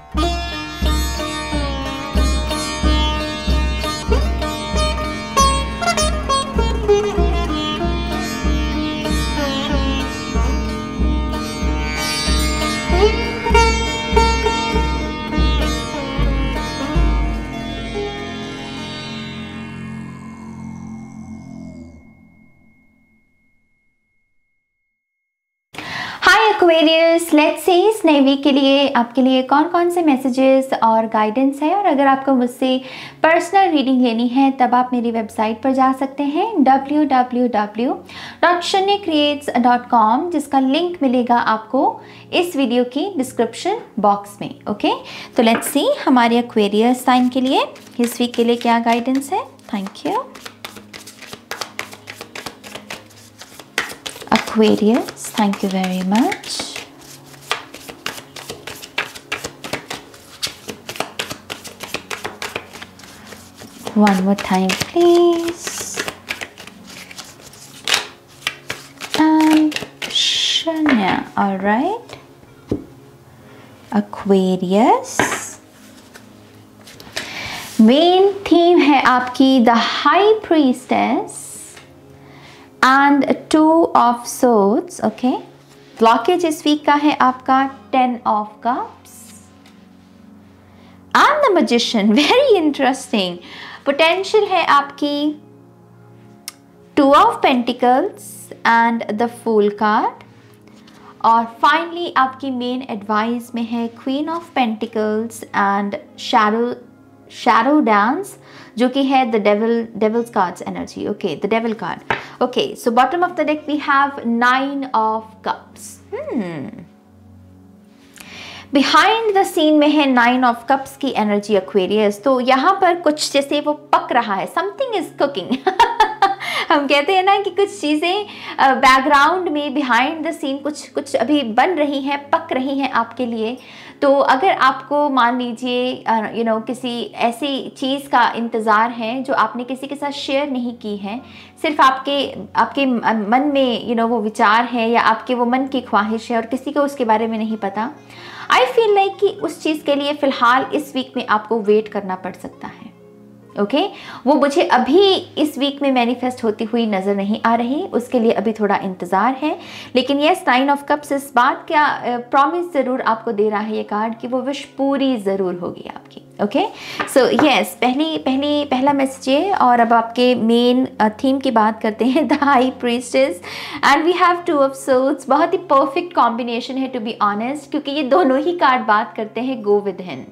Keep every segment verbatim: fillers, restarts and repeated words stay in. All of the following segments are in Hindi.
एक्वेरियस, लेट्स से इस नए वीक के लिए आपके लिए कौन कौन से मैसेजेस और गाइडेंस है। और अगर आपको मुझसे पर्सनल रीडिंग लेनी है तब आप मेरी वेबसाइट पर जा सकते हैं डब्ल्यू डब्ल्यू डब्ल्यू डॉट शून्य क्रिएट्स डॉट कॉम, जिसका लिंक मिलेगा आपको इस वीडियो की डिस्क्रिप्शन बॉक्स में। ओके, तो लेट्स सी हमारे एक्वेरियस साइन के लिए इस वीक के लिए क्या गाइडेंस है। Thank you Aquarius, thank you very much. One more time, please. And Shanya, all right. Aquarius. Main theme है आपकी The High Priestess. And two of swords, okay. Blockage इस वीक का है आपका ten of cups and the magician, very interesting. Potential है आपकी two of pentacles and the fool card. और finally आपकी main advice में है queen of pentacles and shadow shadow dance, जो कि है the devil devil's cards energy. Okay, the devil card. Okay, so bottom of the deck we have nine of cups. Hmm. Behind the scene में है नाइन ऑफ कप्स की एनर्जी एक्वेरियस। तो यहाँ पर कुछ जैसे वो पक रहा है, समथिंग इज कुकिंग। हम कहते हैं ना कि कुछ चीज़ें बैकग्राउंड में बिहाइंड द सीन कुछ कुछ अभी बन रही हैं, पक रही हैं आपके लिए। तो अगर आपको मान लीजिए यू नो किसी ऐसी चीज़ का इंतज़ार है जो आपने किसी के साथ शेयर नहीं की है, सिर्फ आपके आपके मन में यू you नो know, वो विचार है या आपके वो मन की ख्वाहिश है और किसी को उसके बारे में नहीं पता, आई फील लाइक कि उस चीज़ के लिए फ़िलहाल इस वीक में आपको वेट करना पड़ सकता है। Okay okay? वो मुझे अभी इस वीक में मैनिफेस्ट होती हुई नज़र नहीं आ रही, उसके लिए अभी थोड़ा इंतज़ार है। लेकिन यस, नाइन ऑफ कप्स इस बात का प्रॉमिस ज़रूर आपको दे रहा है ये कार्ड कि वो विश पूरी ज़रूर होगी आपकी। ओके, सो यस, पहली पहली पहला मैसेज है। और अब आपके मेन थीम की बात करते हैं, the high priestess and we have two of swords. बहुत ही परफेक्ट कॉम्बिनेशन है टू बी ऑनेस्ट, क्योंकि ये दोनों ही कार्ड बात करते हैं go with him.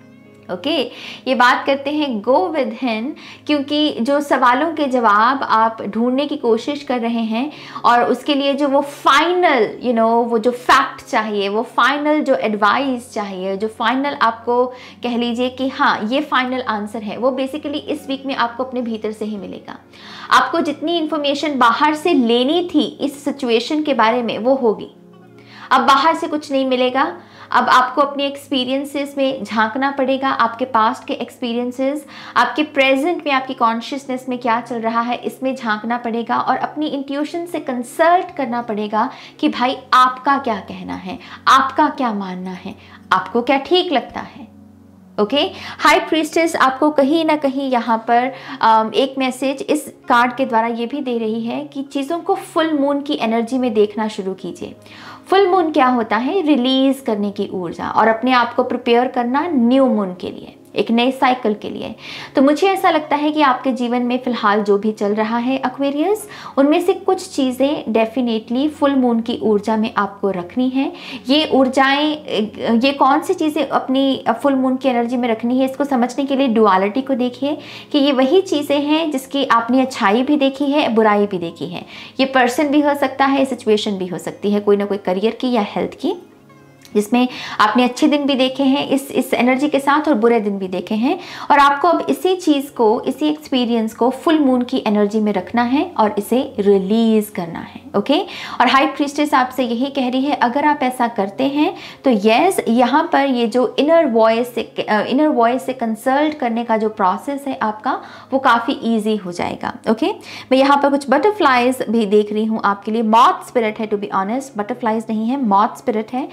Okay okay, ये बात करते हैं गो विद हिम, क्योंकि जो सवालों के जवाब आप ढूंढने की कोशिश कर रहे हैं और उसके लिए जो वो फाइनल यू नो वो जो फैक्ट चाहिए, वो फाइनल जो एडवाइस चाहिए, जो फाइनल आपको कह लीजिए कि हाँ ये फाइनल आंसर है, वो बेसिकली इस वीक में आपको अपने भीतर से ही मिलेगा। आपको जितनी इंफॉर्मेशन बाहर से लेनी थी इस सिचुएशन के बारे में वो होगी। अब बाहर से कुछ नहीं मिलेगा, अब आपको अपने एक्सपीरियंसेस में झांकना पड़ेगा, आपके पास्ट के एक्सपीरियंसेस, आपके प्रेजेंट में आपकी कॉन्शियसनेस में क्या चल रहा है इसमें झांकना पड़ेगा और अपनी इंट्यूशन से कंसल्ट करना पड़ेगा कि भाई आपका क्या कहना है, आपका क्या मानना है, आपको क्या ठीक लगता है। ओके, हाई प्रीस्टेस आपको कहीं ना कहीं यहाँ पर um, एक मैसेज इस कार्ड के द्वारा ये भी दे रही है कि चीज़ों को फुल मून की एनर्जी में देखना शुरू कीजिए। फुल मून क्या होता है? रिलीज करने की ऊर्जा और अपने आप को प्रिपेयर करना न्यू मून के लिए, एक नए साइकिल के लिए। तो मुझे ऐसा लगता है कि आपके जीवन में फिलहाल जो भी चल रहा है एक्वेरियस, उनमें से कुछ चीज़ें डेफिनेटली फुल मून की ऊर्जा में आपको रखनी है। ये ऊर्जाएं, ये कौन सी चीज़ें अपनी फुल मून की एनर्जी में रखनी है, इसको समझने के लिए डुअलिटी को देखिए कि ये वही चीज़ें हैं जिसकी आपने अच्छाई भी देखी है, बुराई भी देखी है। ये पर्सन भी हो सकता है, सिचुएशन भी हो सकती है, कोई ना कोई करियर की या हेल्थ की, जिसमें आपने अच्छे दिन भी देखे हैं इस इस एनर्जी के साथ और बुरे दिन भी देखे हैं। और आपको अब इसी चीज़ को, इसी एक्सपीरियंस को फुल मून की एनर्जी में रखना है और इसे रिलीज करना है। ओके, और हाई प्रीस्टेस आपसे यही कह रही है, अगर आप ऐसा करते हैं तो यस, यहाँ पर ये जो इनर वॉइस से इनर वॉइस से कंसल्ट करने का जो प्रोसेस है आपका, वो काफ़ी ईजी हो जाएगा। ओके, मैं यहाँ पर कुछ बटरफ्लाइज भी देख रही हूँ आपके लिए। मॉथ स्पिरिट है, टू बी ऑनेस्ट, बटरफ्लाइज नहीं है, मॉथ स्पिरिट है। तो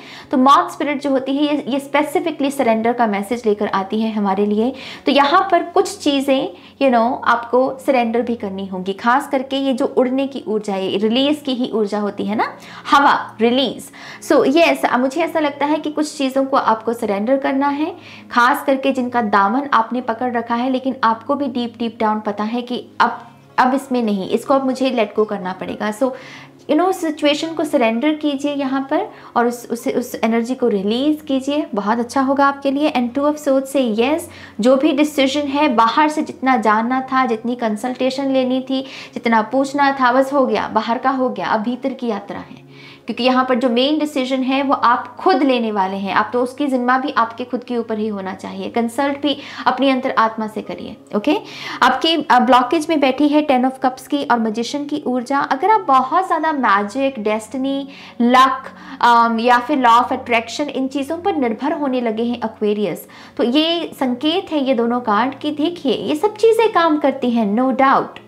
मॉथ स्पिरिट जो होती है ये ये स्पेसिफिकली सरेंडर का मैसेज लेकर आती है हमारे लिए। तो यहाँ पर कुछ चीज़ें यू नो आपको सरेंडर भी करनी होंगी, खास करके ये जो उड़ने की ऊर्जा है, रिलीज की ही ऊर्जा होती है ना, हवा रिलीज। सो यस, मुझे ऐसा लगता है कि कुछ चीज़ों को आपको सरेंडर करना है, खास करके जिनका दामन आपने पकड़ रखा है लेकिन आपको भी डीप डीप डाउन पता है कि अब अब इसमें नहीं, इसको अब मुझे लेट गो करना पड़ेगा। सो यू नो सिचुएशन को सरेंडर कीजिए यहाँ पर और उस उस उस एनर्जी को रिलीज कीजिए, बहुत अच्छा होगा आपके लिए। एंड टू ऑफ सोर्ड्स से यस, जो भी डिसीजन है, बाहर से जितना जानना था, जितनी कंसल्टेशन लेनी थी, जितना पूछना था, बस हो गया, बाहर का हो गया, अब भीतर की यात्रा है। क्योंकि यहाँ पर जो मेन डिसीजन है वो आप खुद लेने वाले हैं, आप तो उसकी जिम्मा भी आपके खुद के ऊपर ही होना चाहिए। कंसल्ट भी अपनी अंतर आत्मा से करिए। ओके, आपकी ब्लॉकेज में बैठी है टेन ऑफ कप्स की और मैजिशियन की ऊर्जा। अगर आप बहुत ज़्यादा मैजिक, डेस्टिनी, लक या फिर लॉ ऑफ अट्रैक्शन इन चीज़ों पर निर्भर होने लगे हैं एक्वेरियस, तो ये संकेत है ये दोनों कार्ड कि देखिए ये सब चीज़ें काम करती हैं, नो डाउट।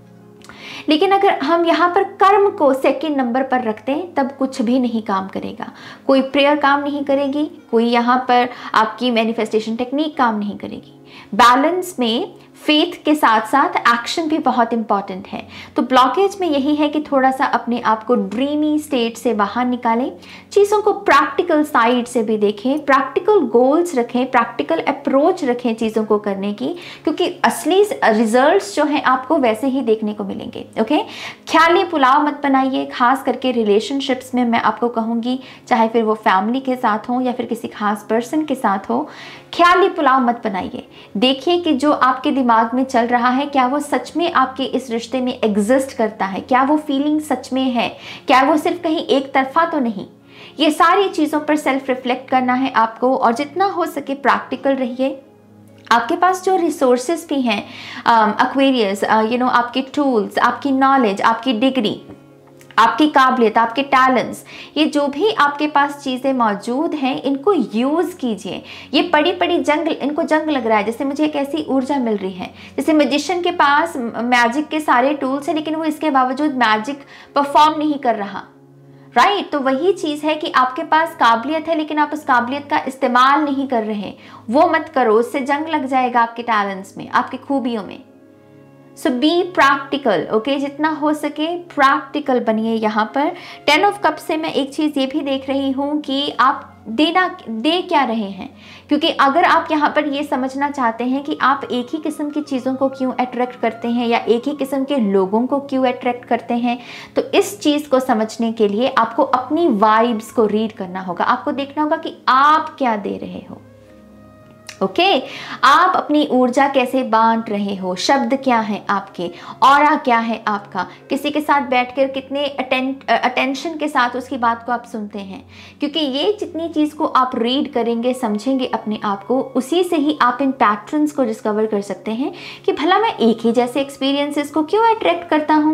लेकिन अगर हम यहाँ पर कर्म को सेकंड नंबर पर रखते हैं तब कुछ भी नहीं काम करेगा। कोई प्रेयर काम नहीं करेगी, कोई यहाँ पर आपकी मैनिफेस्टेशन टेक्निक काम नहीं करेगी। बैलेंस में फेथ के साथ साथ एक्शन भी बहुत इंपॉर्टेंट है। तो ब्लॉकेज में यही है कि थोड़ा सा अपने आप को ड्रीमी स्टेट से बाहर निकालें, चीज़ों को प्रैक्टिकल साइड से भी देखें, प्रैक्टिकल गोल्स रखें, प्रैक्टिकल अप्रोच रखें चीज़ों को करने की, क्योंकि असली रिजल्ट्स जो हैं आपको वैसे ही देखने को मिलेंगे। ओके, ख्याली पुलाव मत बनाइए, खास करके रिलेशनशिप्स में मैं आपको कहूँगी, चाहे फिर वो फैमिली के साथ हो या फिर किसी खास पर्सन के साथ हो, ख्याली पुलाव मत बनाइए। देखिए कि जो आपके दिमाग में चल रहा है क्या वो सच में आपके इस रिश्ते में एग्जिस्ट करता है, क्या वो फीलिंग सच में है, क्या वो सिर्फ कहीं एक तरफा तो नहीं। ये सारी चीज़ों पर सेल्फ रिफ्लेक्ट करना है आपको और जितना हो सके प्रैक्टिकल रहिए। आपके पास जो रिसोर्सेज भी हैं एक्वेरियस, यू नो आपके टूल्स, आपकी नॉलेज, आपकी डिग्री, आपकी काबिलियत, आपके टैलेंट्स, ये जो भी आपके पास चीज़ें मौजूद हैं इनको यूज़ कीजिए। ये पड़ी पड़ी जंग, इनको जंग लग रहा है, जैसे मुझे एक ऐसी ऊर्जा मिल रही है, जैसे मैजिशियन के पास मैजिक के सारे टूल्स हैं लेकिन वो इसके बावजूद मैजिक परफॉर्म नहीं कर रहा, राइट right? तो वही चीज़ है कि आपके पास काबिलियत है लेकिन आप उस काबिलियत का इस्तेमाल नहीं कर रहे, वो मत करो, उससे जंग लग जाएगा आपके टैलेंट्स में, आपकी खूबियों में। सो बी प्रैक्टिकल, ओके, जितना हो सके प्रैक्टिकल बनिए। यहाँ पर टेन ऑफ कप से मैं एक चीज़ ये भी देख रही हूँ कि आप देना दे क्या रहे हैं, क्योंकि अगर आप यहाँ पर ये समझना चाहते हैं कि आप एक ही किस्म की चीज़ों को क्यों अट्रैक्ट करते हैं या एक ही किस्म के लोगों को क्यों अट्रैक्ट करते हैं, तो इस चीज़ को समझने के लिए आपको अपनी वाइब्स को रीड करना होगा। आपको देखना होगा कि आप क्या दे रहे हो। Okay okay? आप अपनी ऊर्जा कैसे बांट रहे हो, शब्द क्या है आपके, ऑरा क्या है आपका, किसी के साथ बैठकर कितने अटेंशन के साथ उसकी बात को आप सुनते हैं, क्योंकि ये जितनी चीज़ को आप रीड करेंगे, समझेंगे अपने आप को, उसी से ही आप इन पैटर्न्स को डिस्कवर कर सकते हैं कि भला मैं एक ही जैसे एक्सपीरियंसेस को क्यों अट्रैक्ट करता हूँ,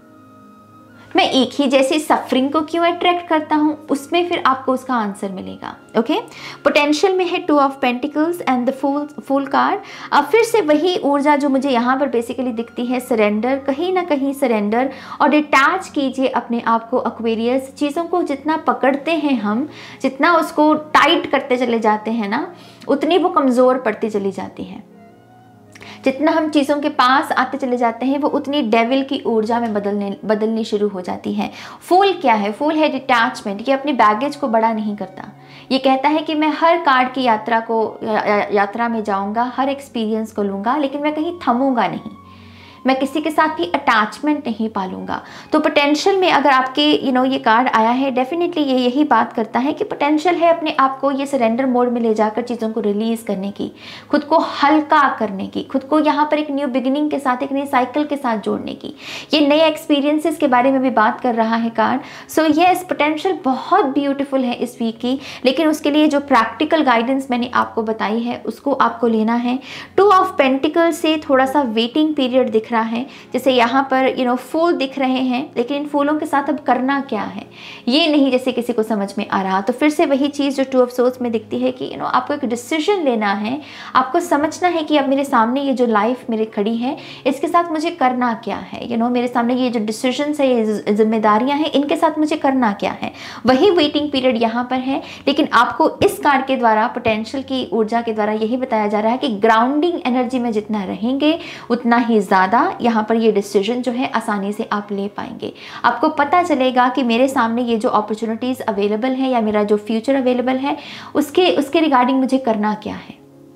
मैं एक ही जैसी सफरिंग को क्यों अट्रैक्ट करता हूँ, उसमें फिर आपको उसका आंसर मिलेगा। ओके, पोटेंशियल में है two of pentacles and the fool fool card. अब फिर से वही ऊर्जा जो मुझे यहाँ पर बेसिकली दिखती है, सरेंडर, कहीं ना कहीं सरेंडर और डिटैच कीजिए अपने आप को एक्वेरियस। चीज़ों को जितना पकड़ते हैं हम, जितना उसको टाइट करते चले जाते हैं ना, उतनी वो कमज़ोर पड़ती चली जाती है। जितना हम चीज़ों के पास आते चले जाते हैं वो उतनी डेविल की ऊर्जा में बदलने बदलनी शुरू हो जाती है। फूल क्या है? फूल है डिटैचमेंट। ये अपने बैगेज को बड़ा नहीं करता, ये कहता है कि मैं हर कार्ड की यात्रा को या, यात्रा में जाऊंगा, हर एक्सपीरियंस को लूँगा, लेकिन मैं कहीं थमूंगा नहीं, मैं किसी के साथ भी अटैचमेंट नहीं पालूंगा। तो पोटेंशियल में अगर आपके यू नो ये कार्ड आया है, डेफिनेटली ये यही बात करता है कि पोटेंशियल है अपने आप को ये सरेंडर मोड में ले जाकर चीज़ों को रिलीज़ करने की, खुद को हल्का करने की, खुद को यहाँ पर एक न्यू बिगिनिंग के साथ, एक नई साइकिल के साथ जोड़ने की। ये नए एक्सपीरियंसेस के बारे में भी बात कर रहा है कार्ड। सो येस, पोटेंशियल बहुत ब्यूटीफुल है इस वीक की, लेकिन उसके लिए जो प्रैक्टिकल गाइडेंस मैंने आपको बताई है उसको आपको लेना है। टू ऑफ पेंटिकल से थोड़ा सा वेटिंग पीरियड दिख रहा रहा है, जैसे यहाँ पर यू नो फूल दिख रहे हैं, लेकिन इन फूलों के साथ अब करना क्या है ये नहीं जैसे किसी को समझ में आ रहा। तो फिर से वही चीज़ जो टू ऑफ सोर्ड्स में दिखती है कि यू नो आपको एक डिसीजन लेना है, आपको समझना है कि अब मेरे सामने ये जो लाइफ मेरे खड़ी है इसके साथ मुझे करना क्या है। यू you नो know, मेरे सामने ये जो डिसीजंस है, ये जिम्मेदारियां हैं, इनके साथ मुझे करना क्या है। वही वेटिंग पीरियड यहाँ पर है, लेकिन आपको इस कार्ड के द्वारा, पोटेंशियल की ऊर्जा के द्वारा यही बताया जा रहा है कि ग्राउंडिंग एनर्जी में जितना रहेंगे उतना ही ज़्यादा यहाँ पर ये डिसीजन जो है आसानी से आप ले पाएंगे। आपको पता चलेगा कि मेरे सामने ये जो अपॉर्चुनिटीज़ अवेलेबल है या मेरा जो फ्यूचर अवेलेबल है उसके उसके रिगार्डिंग मुझे करना क्या है।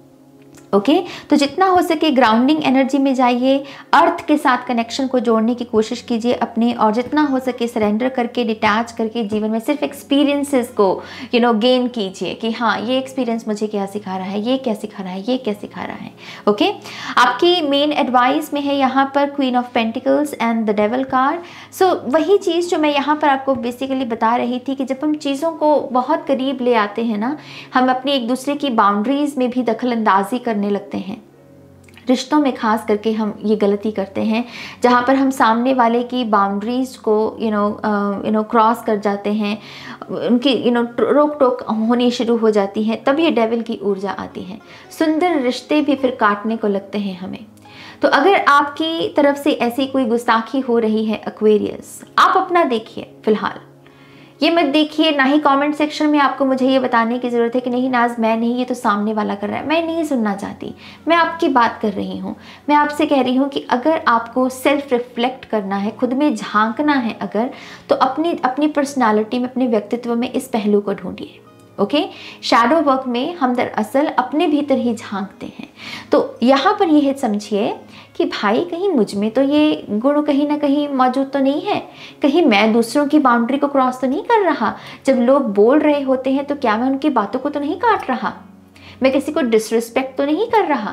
Okay okay? तो जितना हो सके ग्राउंडिंग एनर्जी में जाइए, अर्थ के साथ कनेक्शन को जोड़ने की कोशिश कीजिए अपने, और जितना हो सके सरेंडर करके, डिटैच करके जीवन में सिर्फ एक्सपीरियंसेस को यू नो गेन कीजिए कि हाँ ये एक्सपीरियंस मुझे क्या सिखा रहा है, ये क्या सिखा रहा है, ये क्या सिखा रहा है। Okay okay? आपकी मेन एडवाइस में है यहाँ पर queen of pentacles and the devil card. So वही चीज़ जो मैं यहाँ पर आपको बेसिकली बता रही थी कि जब हम चीज़ों को बहुत करीब ले आते हैं ना, हम अपनी एक दूसरे की बाउंड्रीज में भी दखल अंदाजी करने लगते हैं। रिश्तों में खास करके हम ये गलती करते हैं जहाँ पर हम सामने वाले की बाउंड्रीज को you know you know cross कर जाते हैं, उनकी यू नो रोक टोक होनी शुरू हो जाती है, तब ये डेविल की ऊर्जा आती है। सुंदर रिश्ते भी फिर काटने को लगते हैं हमें। तो अगर आपकी तरफ से ऐसी कोई गुस्ताखी हो रही है एक्वेरियस, आप अपना देखिए, फिलहाल ये मत देखिए, ना ही कमेंट सेक्शन में आपको मुझे ये बताने की ज़रूरत है कि नहीं नाज मैं नहीं, ये तो सामने वाला कर रहा है। मैं नहीं सुनना चाहती, मैं आपकी बात कर रही हूँ। मैं आपसे कह रही हूँ कि अगर आपको सेल्फ रिफ्लेक्ट करना है, खुद में झांकना है अगर, तो अपनी अपनी पर्सनालिटी में, अपने व्यक्तित्व में इस पहलू को ढूंढिए। ओके, शैडो वर्क में हम दरअसल अपने भीतर ही झांकते हैं। तो यहाँ पर यह समझिए कि भाई कहीं मुझ में तो ये गुण कहीं ना कहीं मौजूद तो नहीं है, कहीं मैं दूसरों की बाउंड्री को क्रॉस तो नहीं कर रहा। जब लोग बोल रहे होते हैं तो क्या मैं उनकी बातों को तो नहीं काट रहा, मैं किसी को डिसरिस्पेक्ट तो नहीं कर रहा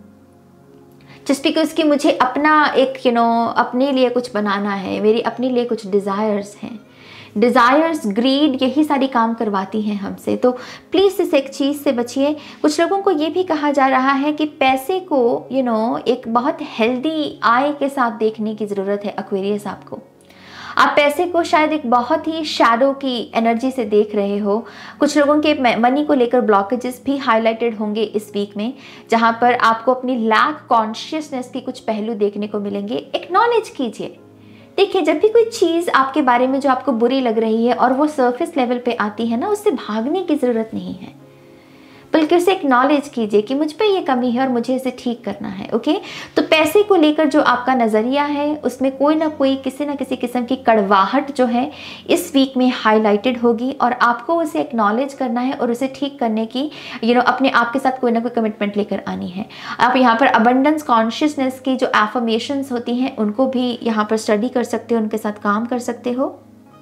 जस्ट बिकॉज कि मुझे अपना एक यू नो अपने लिए कुछ बनाना है, मेरी अपने लिए कुछ डिज़ायर्स हैं। डिज़ायर्स, ग्रीड, यही सारी काम करवाती हैं हमसे। तो प्लीज़ इस एक चीज़ से बचिए। कुछ लोगों को ये भी कहा जा रहा है कि पैसे को यू नो एक बहुत हेल्दी आय के साथ देखने की ज़रूरत है। एक्वेरियस, आपको आप पैसे को शायद एक बहुत ही शैडो की एनर्जी से देख रहे हो। कुछ लोगों के मनी को लेकर ब्लॉकेजेस भी हाईलाइटेड होंगे इस वीक में, जहाँ पर आपको अपनी लैक कॉन्शियसनेस की कुछ पहलू देखने को मिलेंगे। एक्नॉलेज कीजिए। देखिए, जब भी कोई चीज़ आपके बारे में जो आपको बुरी लग रही है और वो सरफेस लेवल पे आती है ना, उससे भागने की ज़रूरत नहीं है, बल्कि उसे एक्नॉलेज कीजिए कि मुझ पे ये कमी है और मुझे इसे ठीक करना है। ओके, तो पैसे को लेकर जो आपका नज़रिया है उसमें कोई ना कोई किसी ना किसी किस्म की कड़वाहट जो है इस वीक में हाईलाइटेड होगी, और आपको उसे एक्नॉलेज करना है और उसे ठीक करने की यू नो अपने आप के साथ कोई ना कोई कमिटमेंट लेकर आनी है। आप यहाँ पर अबंडेंस कॉन्शियसनेस की जो एफर्मेशंस होती हैं उनको भी यहाँ पर स्टडी कर सकते हो, उनके साथ काम कर सकते हो।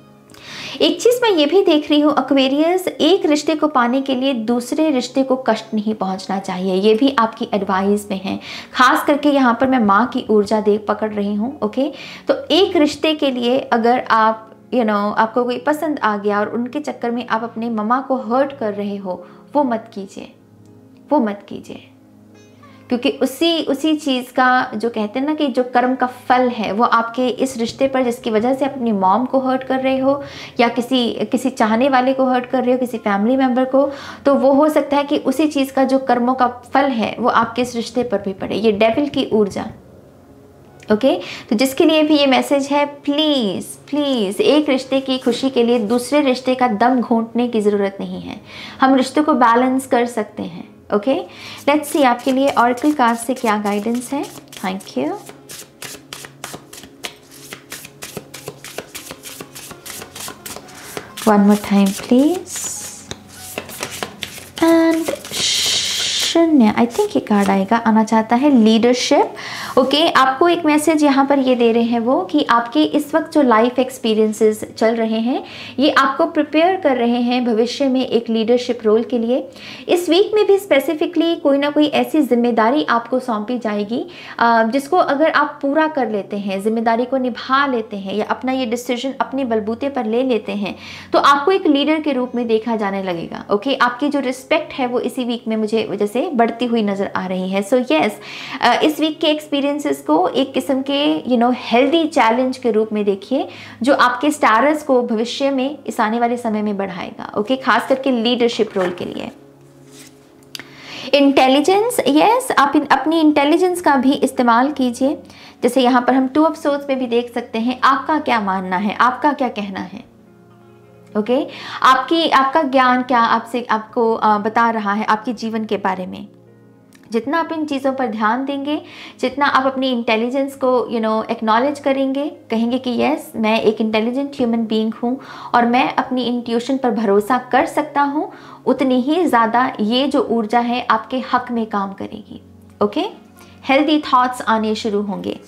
एक चीज़ मैं ये भी देख रही हूँ एक्वेरियस, एक रिश्ते को पाने के लिए दूसरे रिश्ते को कष्ट नहीं पहुँचना चाहिए। ये भी आपकी एडवाइस में है। खास करके यहाँ पर मैं माँ की ऊर्जा देख पकड़ रही हूँ। ओके, तो एक रिश्ते के लिए अगर आप यू नो आपको कोई पसंद आ गया और उनके चक्कर में आप अपने मम्मा को हर्ट कर रहे हो, वो मत कीजिए, वो मत कीजिए, क्योंकि उसी उसी चीज़ का जो कहते हैं ना कि जो कर्म का फल है वो आपके इस रिश्ते पर, जिसकी वजह से अपनी मॉम को हर्ट कर रहे हो या किसी किसी चाहने वाले को हर्ट कर रहे हो, किसी फैमिली मेम्बर को, तो वो हो सकता है कि उसी चीज़ का जो कर्मों का फल है वो आपके इस रिश्ते पर भी पड़े। ये डेविल की ऊर्जा। Okay okay? तो जिसके लिए भी ये मैसेज है, प्लीज़ प्लीज़ एक रिश्ते की खुशी के लिए दूसरे रिश्ते का दम घोंटने की ज़रूरत नहीं है। हम रिश्तों को बैलेंस कर सकते हैं। ओके, लेट्स सी आपके लिए ऑरेकल कार्ड से क्या गाइडेंस है। Thank you. One more time please. And शून्य, आई थिंक ये कार्ड आएगा, आना चाहता है लीडरशिप। ओके okay, आपको एक मैसेज यहाँ पर ये दे रहे हैं वो कि आपके इस वक्त जो लाइफ एक्सपीरियंसेस चल रहे हैं ये आपको प्रिपेयर कर रहे हैं भविष्य में एक लीडरशिप रोल के लिए। इस वीक में भी स्पेसिफिकली कोई ना कोई ऐसी जिम्मेदारी आपको सौंपी जाएगी जिसको अगर आप पूरा कर लेते हैं, जिम्मेदारी को निभा लेते हैं या अपना ये डिसीजन अपने बलबूते पर ले लेते हैं, तो आपको एक लीडर के रूप में देखा जाने लगेगा। ओके okay, आपकी जो रिस्पेक्ट है वो इसी वीक में मुझे जैसे से बढ़ती हुई नज़र आ रही है। सो so, यस yes, इस वीक के एक्सपीरियंसेस को एक किस्म के यू नो हेल्दी चैलेंज के रूप में देखिए, जो आपके स्टारस को भविष्य में इस आने वाले समय में बढ़ाएगा। Okay okay? खास करके लीडरशिप रोल के लिए। इंटेलिजेंस, यस, आप इन, अपनी इंटेलिजेंस का भी इस्तेमाल कीजिए। जैसे यहाँ पर हम टू ऑफ सोर्ड्स में भी देख सकते हैं, आपका क्या मानना है, आपका क्या कहना है। Okay okay? आपकी आपका ज्ञान क्या आपसे आपको आ, बता रहा है आपके जीवन के बारे में। जितना आप इन चीज़ों पर ध्यान देंगे, जितना आप अपनी इंटेलिजेंस को यू नो एक्नॉलेज करेंगे, कहेंगे कि यस मैं एक इंटेलिजेंट ह्यूमन बीइंग हूँ और मैं अपनी इंट्यूशन पर भरोसा कर सकता हूँ, उतनी ही ज़्यादा ये जो ऊर्जा है आपके हक में काम करेगी। ओके, हेल्दी थॉट्स आने शुरू होंगे।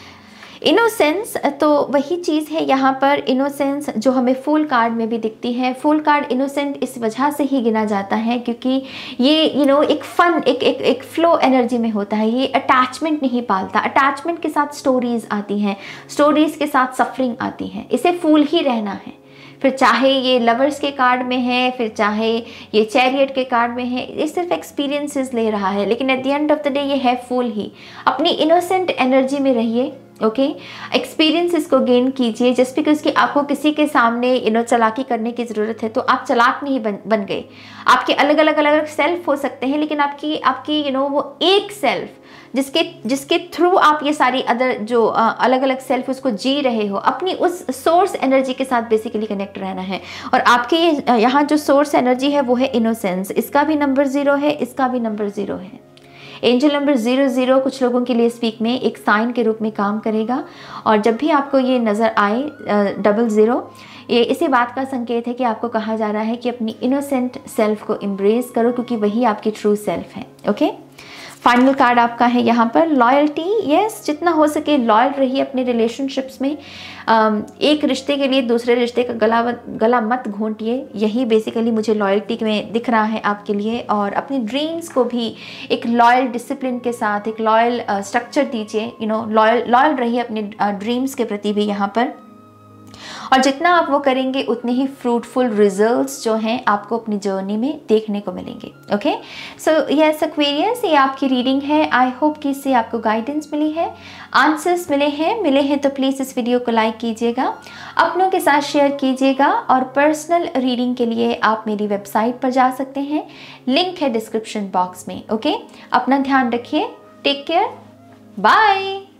इनोसेंस, तो वही चीज़ है यहाँ पर, इनोसेंस जो हमें फूल कार्ड में भी दिखती है। फूल कार्ड इनोसेंट इस वजह से ही गिना जाता है क्योंकि ये यू नो एक फन, एक एक एक फ्लो एनर्जी में होता है। ये अटैचमेंट नहीं पालता, अटैचमेंट के साथ स्टोरीज आती हैं, स्टोरीज के साथ सफरिंग आती है। इसे फूल ही रहना है, फिर चाहे ये लवर्स के कार्ड में है, फिर चाहे ये चैरियट के कार्ड में है, ये सिर्फ एक्सपीरियंसेस ले रहा है, लेकिन at the end of the day ये है फूल ही। अपनी इनोसेंट एनर्जी में रहिए। ओके, एक्सपीरियंसेस को गेन कीजिए। जस्ट बिकॉज कि आपको किसी के सामने यू नो चालाकी करने की ज़रूरत है तो आप चालाक नहीं बन बन गए। आपके अलग अलग अलग अलग सेल्फ हो सकते हैं, लेकिन आपकी आपकी यू नो वो एक सेल्फ जिसके जिसके थ्रू आप ये सारी अदर जो अलग अलग सेल्फ उसको जी रहे हो, अपनी उस सोर्स एनर्जी के साथ बेसिकली कनेक्ट रहना है। और आपके यहाँ जो सोर्स एनर्जी है वो है इनोसेंस। इसका भी नंबर ज़ीरो है, इसका भी नंबर ज़ीरो है। एंजल नंबर ज़ीरो ज़ीरो कुछ लोगों के लिए इस वीक में एक साइन के रूप में काम करेगा। और जब भी आपको ये नज़र आए डबल ज़ीरो, ये इसी बात का संकेत है कि आपको कहा जा रहा है कि अपनी इनोसेंट सेल्फ को एम्ब्रेस करो, क्योंकि वही आपकी ट्रू सेल्फ है। ओके, फाइनल कार्ड आपका है यहाँ पर लॉयल्टी। यस, जितना हो सके लॉयल रहिए अपने रिलेशनशिप्स में। एक रिश्ते के लिए दूसरे रिश्ते का गला गला मत घोंटिए, यही बेसिकली मुझे लॉयल्टी में दिख रहा है आपके लिए। और अपनी ड्रीम्स को भी एक लॉयल डिसिप्लिन के साथ एक लॉयल स्ट्रक्चर दीजिए। यू नो लॉयल लॉयल रहिए अपने ड्रीम्स के प्रति भी यहाँ पर। और जितना आप वो करेंगे उतने ही फ्रूटफुल रिजल्ट्स जो हैं आपको अपनी जर्नी में देखने को मिलेंगे। ओके, सो यस एक्वेरियस, ये आपकी रीडिंग है। आई होप कि इससे आपको गाइडेंस मिली है, आंसर्स मिले हैं मिले हैं तो प्लीज़ इस वीडियो को लाइक कीजिएगा, अपनों के साथ शेयर कीजिएगा। और पर्सनल रीडिंग के लिए आप मेरी वेबसाइट पर जा सकते हैं, लिंक है डिस्क्रिप्शन बॉक्स में। ओके, अपना ध्यान रखिए, टेक केयर, बाय।